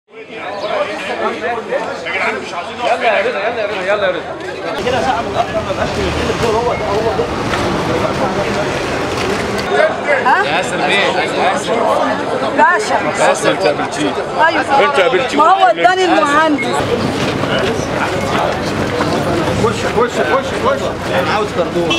يلا يا رضا يلا يا رضا يلا يا رضا كده ساعه متاخر ما بقاش الدور هو ياسر بيه ياسر باشا ياسر انت قابلتيه ايوه انت قابلتيه ما هو اداني المهندس خش انا عاوز كردون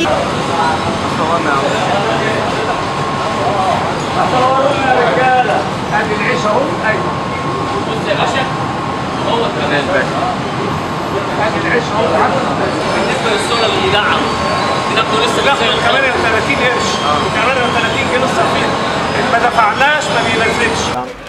يا رجاله ادي العيش اهو. ايوه بص يا باشا هو الكمال باشا ادي العيش اهو. بالنسبه للسوله اللي يدعم بناخده لسه بياخد 38 قرش و38 كيلو صافين ما دفعناش ما بينزلش.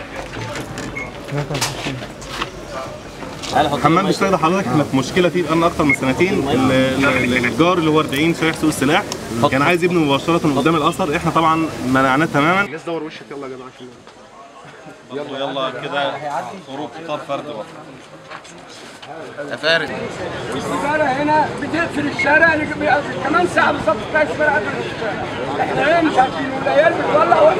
حمام بيشتغل حضرتك. احنا في مشكله فيه بقالنا اكتر من سنتين. الجار اللي هو 40 شارع سوق السلاح كان عايز يبني مباشره قدام الاثر، احنا طبعا منعناه تماما. الناس دور وشك يلا يا جدع يلا كده خروج قطار فرد بقى يا فارس. السيجاره هنا بتقفل الشارع كمان ساعه بالظبط تلاقي السيجاره قفلت الشارع. احنا هنا مش عارفين والعيال بتولع واحنا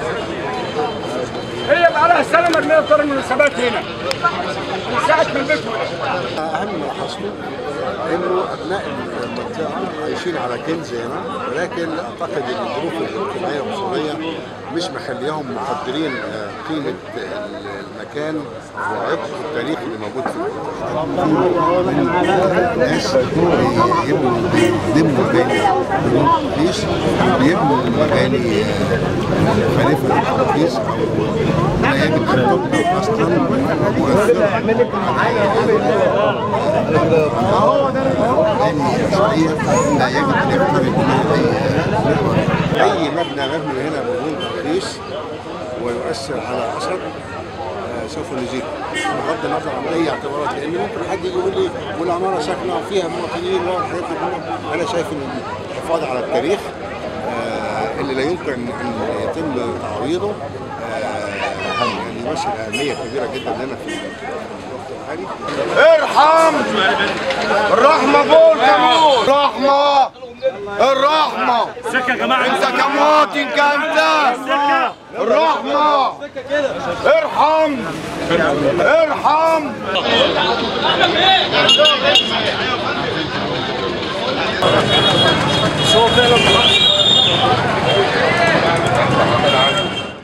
هي بقى لها سنه مرميه طار المناسبات هنا من ساعه ما البيت ولد. اهم ما حصله انه ابناء المنطقه عايشين على كنز هنا، ولكن اعتقد ان الظروف الاجتماعيه والاقتصاديه مش مخليهم مقدرين قيمه المكان وعمق التاريخ اللي موجود في المنطقه. ناس بيبنوا مباني للحرافيش، بيبنوا مباني مخالفه للحرافيش او لا يجب ان تبنى اصلا مؤثره لا يجب ان يقترب منها اي مبنى هنا بدون ترخيص ويؤثر على اثر سوف نزيل بغض النظر عن اي اعتبارات، لان ممكن حد يجي يقول لي والعماره ساكنه وفيها مواطنين والحاجات دي. انا شايف ان الحفاظ على التاريخ اللي لا يمكن ان يتم تعويضه يعني يمثل اهميه كبيره جدا لنا في الوقت الحالي. ارحم الرحمه بول كمون رحمه الرحمه سكه يا جماعه انت كمواطن كانت الرحمه ارحم ارحم